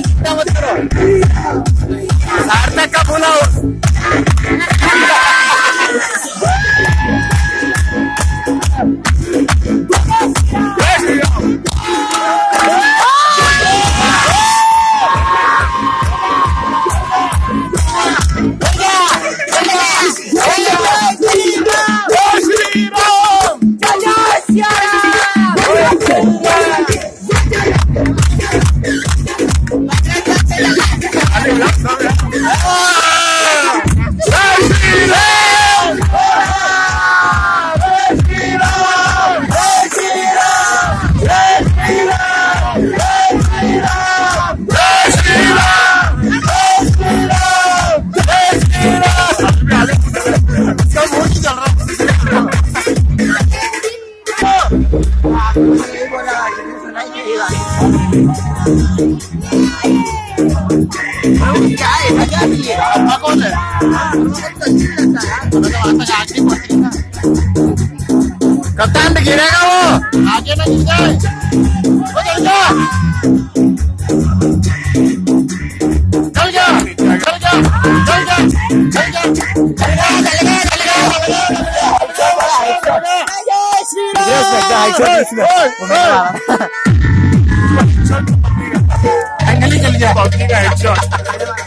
मत करो, सार्थक का बोला क्या है, क्या भी है, आपका कौन है? कप्तान पे गिरेगा वो, आगे ना गिर जाए, वो चल जा, चल जा, चल जा, चल जा, चल जा, चल जा, चल जा,